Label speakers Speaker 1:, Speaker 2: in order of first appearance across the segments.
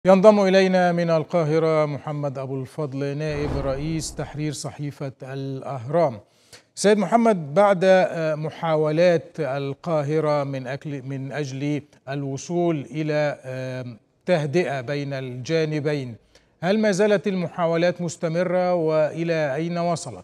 Speaker 1: ينضم إلينا من القاهرة محمد أبو الفضل نائب رئيس تحرير صحيفة الأهرام. سيد محمد، بعد محاولات القاهرة من أجل الوصول إلى تهدئة بين الجانبين، هل ما زالت المحاولات مستمرة وإلى أين وصلت؟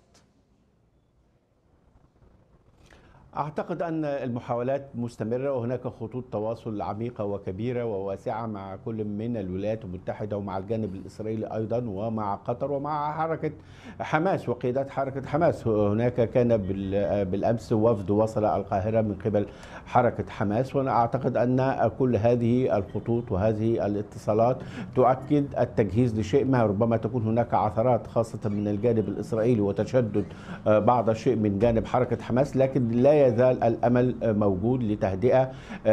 Speaker 2: أعتقد أن المحاولات مستمرة، وهناك خطوط تواصل عميقة وكبيرة وواسعة مع كل من الولايات المتحدة ومع الجانب الإسرائيلي أيضا ومع قطر ومع حركة حماس وقيادات حركة حماس. هناك كان بالأمس وفد وصل القاهرة من قبل حركة حماس، وأنا أعتقد أن كل هذه الخطوط وهذه الاتصالات تؤكد التجهيز لشيء ما. ربما تكون هناك عثرات خاصة من الجانب الإسرائيلي وتشدد بعض الشيء من جانب حركة حماس، لكن لا يزال الأمل موجود لتهدئة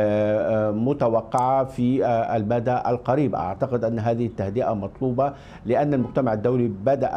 Speaker 2: متوقعة في المدى القريب. أعتقد أن هذه التهدئة مطلوبة لأن المجتمع الدولي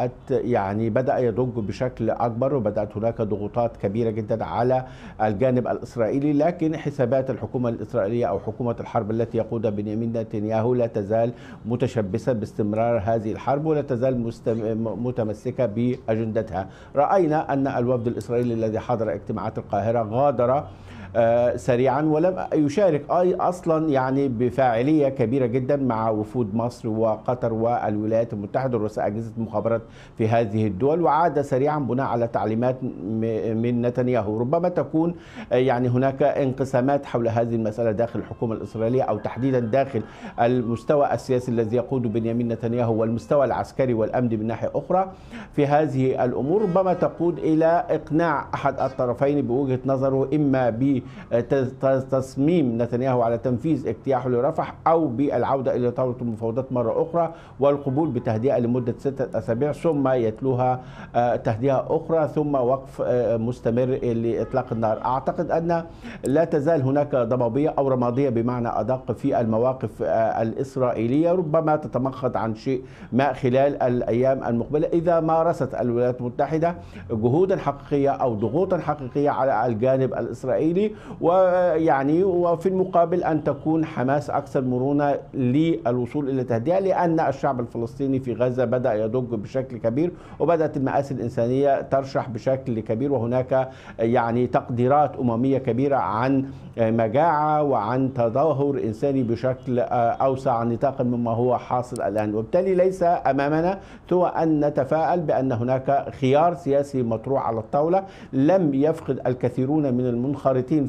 Speaker 2: بدأ يضج بشكل أكبر، وبدأت هناك ضغوطات كبيرة جدا على الجانب الإسرائيلي، لكن حسابات الحكومة الإسرائيلية أو حكومة الحرب التي يقودها بنيامين نتنياهو لا تزال متشبثة باستمرار هذه الحرب ولا تزال متمسكة بأجندتها. رأينا أن الوفد الإسرائيلي الذي حضر اجتماعات القاهرة غادر سريعا ولم يشارك اصلا بفاعليه كبيره جدا مع وفود مصر وقطر والولايات المتحده ورؤساء اجهزه المخابرات في هذه الدول، وعاد سريعا بناء على تعليمات من نتنياهو. ربما تكون هناك انقسامات حول هذه المساله داخل الحكومه الاسرائيليه، او تحديدا داخل المستوى السياسي الذي يقوده بنيامين نتنياهو والمستوى العسكري والامني من ناحيه اخرى. في هذه الامور ربما تقود الى اقناع احد الطرفين بوجهه نظره، اما بتصميم نتنياهو على تنفيذ اجتياحه لرفح أو بالعودة إلى طاولة المفاوضات مرة أخرى والقبول بتهدئة لمدة 6 أسابيع، ثم يتلوها تهدئة أخرى، ثم وقف مستمر لإطلاق النار. أعتقد أن لا تزال هناك ضبابية أو رمادية بمعنى أدق في المواقف الإسرائيلية، ربما تتمخض عن شيء ما خلال الأيام المقبلة إذا مارست الولايات المتحدة جهودا حقيقية أو ضغوطا حقيقية على الجانب الإسرائيلي، وفي المقابل أن تكون حماس أكثر مرونة للوصول إلى تهدئة، لأن الشعب الفلسطيني في غزة بدأ يضج بشكل كبير وبدأت المآسي الإنسانية ترشح بشكل كبير، وهناك تقديرات أممية كبيرة عن مجاعة وعن تدهور إنساني بشكل أوسع نطاقا مما هو حاصل الآن. وبالتالي ليس أمامنا سوى أن نتفائل بأن هناك خيار سياسي مطروح على الطاولة. لم يفقد الكثيرون من المنخرطين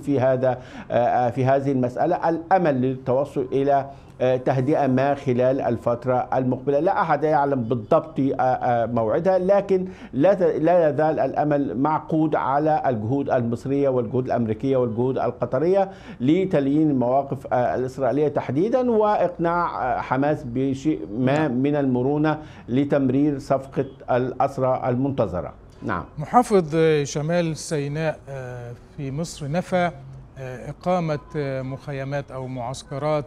Speaker 2: في هذه المسألة الأمل للتوصل إلى تهدئة ما خلال الفترة المقبلة. لا أحد يعلم بالضبط موعدها، لكن لا يزال الأمل معقود على الجهود المصرية والجهود الأمريكية والجهود القطرية لتليين المواقف الإسرائيلية تحديدا، وإقناع حماس بشيء ما من المرونة لتمرير صفقة الأسرى المنتظرة. نعم.
Speaker 1: محافظ شمال سيناء في مصر نفى إقامة مخيمات أو معسكرات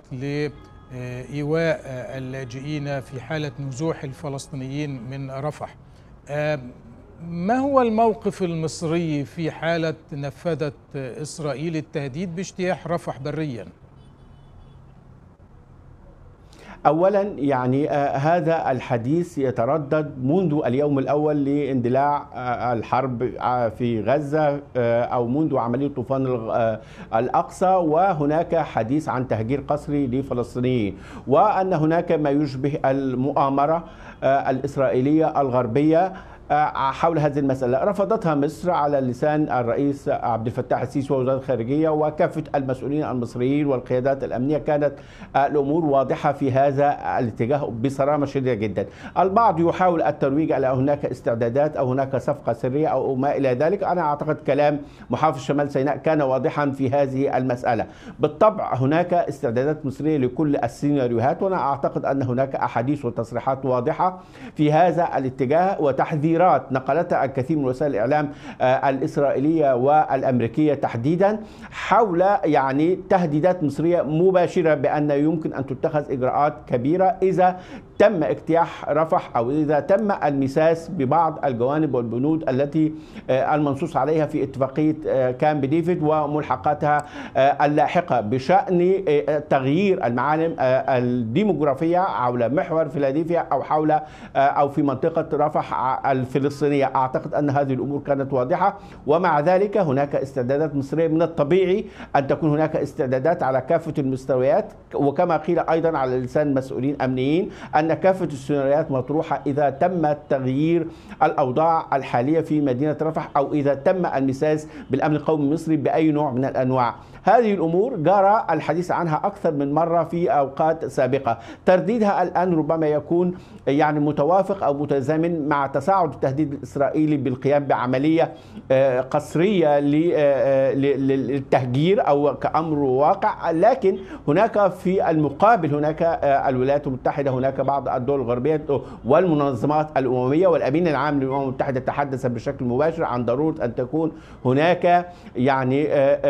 Speaker 1: لإيواء اللاجئين في حالة نزوح الفلسطينيين من رفح. ما هو الموقف المصري في حالة نفذت إسرائيل التهديد باجتياح رفح بريا؟
Speaker 2: أولا هذا الحديث يتردد منذ اليوم الأول لاندلاع الحرب في غزة أو منذ عملية طوفان الأقصى، وهناك حديث عن تهجير قسري لفلسطينيين، وأن هناك ما يشبه المؤامرة الإسرائيلية الغربية حول هذه المسألة. رفضتها مصر على لسان الرئيس عبد الفتاح السيسي ووزارة الخارجية وكافة المسؤولين المصريين والقيادات الأمنية. كانت الأمور واضحة في هذا الاتجاه بصرامة شديدة جدا. البعض يحاول الترويج على هناك استعدادات أو هناك صفقة سرية أو ما إلى ذلك. أنا أعتقد كلام محافظ شمال سيناء كان واضحا في هذه المسألة. بالطبع هناك استعدادات مصرية لكل السيناريوهات، وأنا أعتقد أن هناك أحاديث وتصريحات واضحة في هذا الاتجاه وتحذير نقلتها الكثير من وسائل الإعلام الإسرائيلية والأمريكية تحديدا حول تهديدات مصرية مباشرة بأن يمكن أن تتخذ إجراءات كبيرة إذا تم اجتياح رفح أو إذا تم المساس ببعض الجوانب والبنود التي المنصوص عليها في اتفاقية كامب ديفيد وملحقاتها اللاحقة بشأن تغيير المعالم الديموغرافية حول محور فيلادلفيا أو في منطقة رفح الفلسطينية. أعتقد أن هذه الأمور كانت واضحة، ومع ذلك هناك استعدادات مصرية. من الطبيعي أن تكون هناك استعدادات على كافة المستويات، وكما قيل أيضا على لسان مسؤولين أمنيين أن كافة السيناريوهات مطروحة إذا تم تغيير الأوضاع الحالية في مدينة رفح أو إذا تم المساس بالأمن القومي المصري بأي نوع من الأنواع. هذه الأمور جرى الحديث عنها أكثر من مرة في أوقات سابقة. ترديدها الآن ربما يكون يعني متوافق أو متزامن مع تصاعد التهديد الإسرائيلي بالقيام بعملية قسرية للتهجير أو كأمر واقع، لكن هناك في المقابل هناك الولايات المتحدة، هناك بعض الدول الغربية والمنظمات الأممية، والأمين العام للأمم المتحدة تحدث بشكل مباشر عن ضرورة أن تكون هناك يعني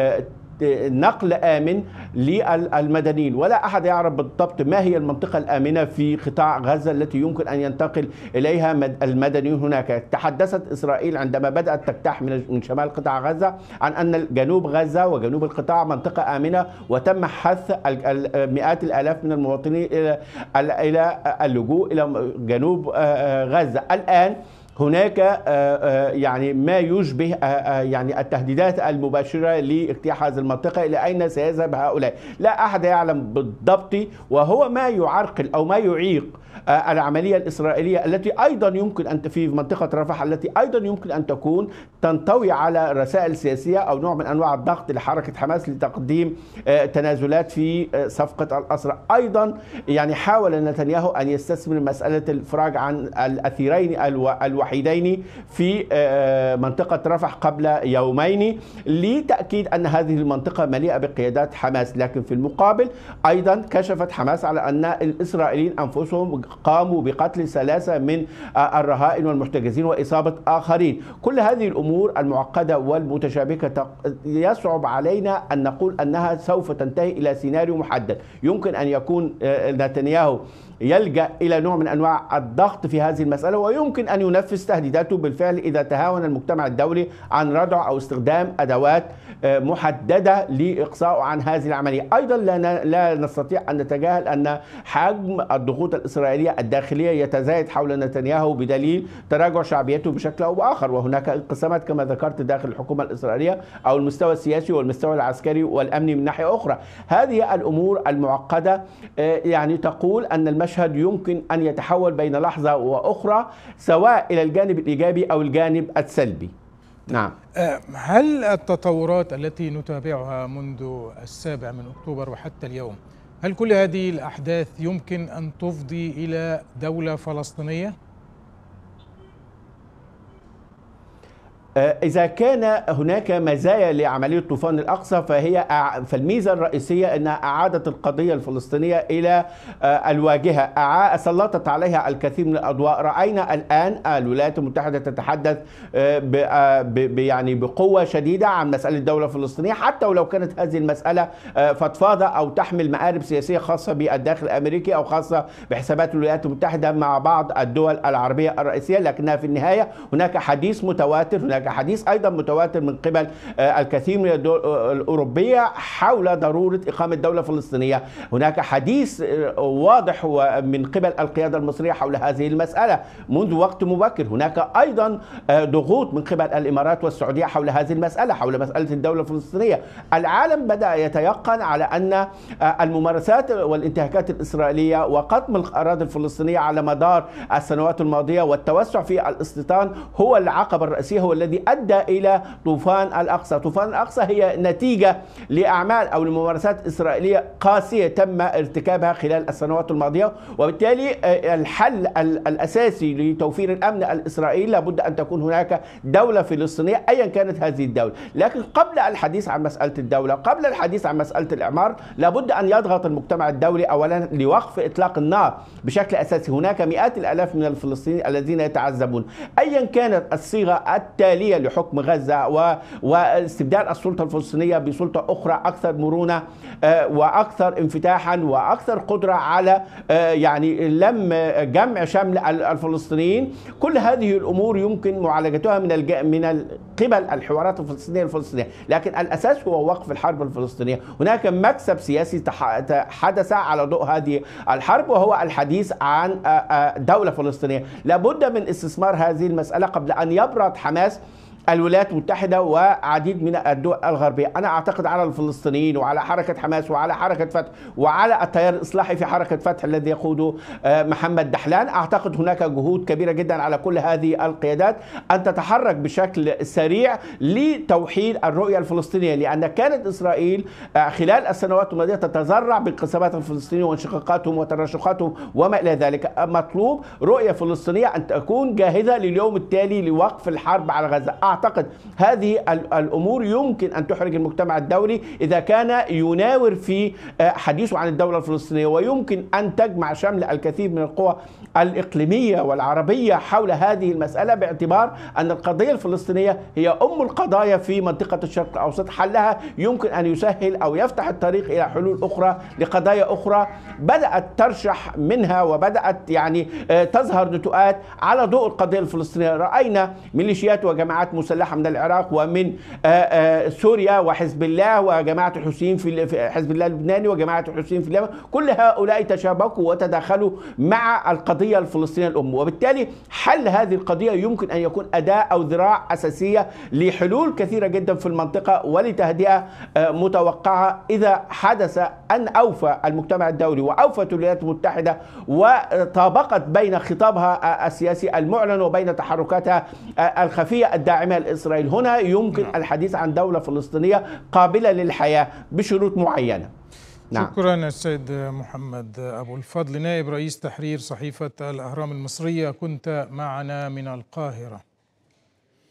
Speaker 2: نقل آمن للمدنيين. ولا أحد يعرف بالضبط ما هي المنطقة الآمنة في قطاع غزة التي يمكن أن ينتقل إليها المدنيون هناك. تحدثت إسرائيل عندما بدأت تجتاح من شمال قطاع غزة عن أن جنوب غزة وجنوب القطاع منطقة آمنة، وتم حث مئات الآلاف من المواطنين إلى اللجوء إلى جنوب غزة. الآن هناك يعني ما يشبه يعني التهديدات المباشرة لاجتياح هذه المنطقة. إلى أين سيذهب هؤلاء؟ لا أحد يعلم بالضبط، وهو ما يعرقل أو ما يعيق العملية الإسرائيلية التي أيضا يمكن أن في منطقة رفح التي أيضا يمكن أن تكون تنطوي على رسائل سياسية أو نوع من أنواع الضغط لحركة حماس لتقديم تنازلات في صفقة الأسرى. أيضا يعني حاول نتنياهو أن يستثمر مسألة الإفراج عن الأسيرين الوحيدين في منطقة رفح قبل يومين لتأكيد أن هذه المنطقة مليئة بقيادات حماس. لكن في المقابل أيضا كشفت حماس على أن الإسرائيليين أنفسهم قاموا بقتل 3 من الرهائن والمحتجزين وإصابة آخرين. كل هذه الأمور المعقدة والمتشابكة يصعب علينا أن نقول أنها سوف تنتهي إلى سيناريو محدد. يمكن أن يكون نتنياهو يلجأ إلى نوع من أنواع الضغط في هذه المسألة، ويمكن أن ينفذ تهديداته بالفعل إذا تهاون المجتمع الدولي عن ردع أو استخدام أدوات محددة لإقصاء عن هذه العملية. أيضا لا نستطيع أن نتجاهل أن حجم الضغوط الإسرائيلية الداخلية يتزايد حول نتنياهو بدليل تراجع شعبيته بشكل أو بآخر، وهناك انقسامات كما ذكرت داخل الحكومة الإسرائيلية أو المستوى السياسي والمستوى العسكري والأمني من ناحية أخرى. هذه الأمور المعقدة يعني تقول أن المشهد يمكن أن يتحول بين لحظة وأخرى سواء إلى الجانب الإيجابي أو الجانب السلبي. نعم.
Speaker 1: هل التطورات التي نتابعها منذ 7 أكتوبر وحتى اليوم، هل كل هذه الأحداث يمكن أن تفضي إلى دولة فلسطينية؟
Speaker 2: إذا كان هناك مزايا لعملية طوفان الأقصى فالميزة الرئيسية أنها أعادت القضية الفلسطينية إلى الواجهة، سلطت عليها الكثير من الأضواء. رأينا الآن الولايات المتحدة تتحدث يعني بقوة شديدة عن مسألة الدولة الفلسطينية، حتى ولو كانت هذه المسألة فضفاضة أو تحمل مآرب سياسية خاصة بالداخل الأمريكي أو خاصة بحسابات الولايات المتحدة مع بعض الدول العربية الرئيسية. لكنها في النهاية هناك حديث متواتر، هناك حديث أيضا متواتر من قبل الكثير من الدول الأوروبية حول ضرورة إقامة دولة فلسطينية. هناك حديث واضح من قبل القيادة المصرية حول هذه المسألة منذ وقت مبكر. هناك أيضا ضغوط من قبل الإمارات والسعودية حول هذه المسألة، حول مسألة الدولة الفلسطينية. العالم بدأ يتيقن على أن الممارسات والانتهاكات الإسرائيلية وقطم الأراضي الفلسطينية على مدار السنوات الماضية والتوسع في الاستيطان هو العقبة الرئيسية، هو الذي أدى إلى طوفان الأقصى. طوفان الأقصى هي نتيجة لأعمال أو لممارسات إسرائيلية قاسية تم ارتكابها خلال السنوات الماضية، وبالتالي الحل الأساسي لتوفير الأمن الإسرائيلي لابد أن تكون هناك دولة فلسطينية أيا كانت هذه الدولة. لكن قبل الحديث عن مسألة الدولة، قبل الحديث عن مسألة الإعمار، لابد أن يضغط المجتمع الدولي أولا لوقف إطلاق النار بشكل أساسي. هناك مئات الآلاف من الفلسطينيين الذين يتعذبون. أيا كانت الصيغة التالية مثالية لحكم غزة واستبدال السلطة الفلسطينية بسلطة أخرى أكثر مرونة وأكثر انفتاحا وأكثر قدرة على يعني جمع شمل الفلسطينيين. كل هذه الأمور يمكن معالجتها من قبل الحوارات الفلسطينية، لكن الأساس هو وقف الحرب الفلسطينية. هناك مكسب سياسي حدث على ضوء هذه الحرب، وهو الحديث عن دولة فلسطينية. لابد من استثمار هذه المسألة قبل أن يبرد حماس الولايات المتحدة وعديد من الدول الغربية. أنا أعتقد على الفلسطينيين وعلى حركة حماس وعلى حركة فتح وعلى التيار الإصلاحي في حركة فتح الذي يقوده محمد دحلان، أعتقد هناك جهود كبيرة جدا على كل هذه القيادات أن تتحرك بشكل سريع لتوحيد الرؤية الفلسطينية، لأن كانت إسرائيل خلال السنوات الماضية تتذرع بانقسامات الفلسطينيين وانشقاقاتهم وتراشقاتهم وما إلى ذلك. مطلوب رؤية فلسطينية أن تكون جاهزة لليوم التالي لوقف الحرب على غزة. أعتقد هذه الأمور يمكن أن تحرج المجتمع الدولي إذا كان يناور في حديثه عن الدولة الفلسطينية، ويمكن أن تجمع شمل الكثير من القوى الإقليمية والعربية حول هذه المسألة، باعتبار أن القضية الفلسطينية هي أم القضايا في منطقة الشرق الأوسط. حلها يمكن أن يسهل أو يفتح الطريق إلى حلول أخرى لقضايا أخرى بدأت ترشح منها وبدأت يعني تظهر نتوءات على ضوء القضية الفلسطينية. رأينا ميليشيات وجماعات مسلحة من العراق ومن سوريا وحزب الله وجماعة الحوثيين في حزب الله اللبناني وجماعة الحوثيين في اليمن، كل هؤلاء تشابكوا وتداخلوا مع القضية الفلسطينية الأم، وبالتالي حل هذه القضية يمكن أن يكون أداة أو ذراع أساسية لحلول كثيرة جدا في المنطقة ولتهدئة متوقعة إذا حدث أن أوفى المجتمع الدولي وأوفت الولايات المتحدة وطابقت بين خطابها السياسي المعلن وبين تحركاتها الخفية الداعمة لإسرائيل. هنا يمكن الحديث عن دولة فلسطينية قابلة للحياة بشروط معينة.
Speaker 1: نعم. شكرا السيد محمد أبو الفضل، نائب رئيس تحرير صحيفة الأهرام المصرية، كنت معنا من القاهرة.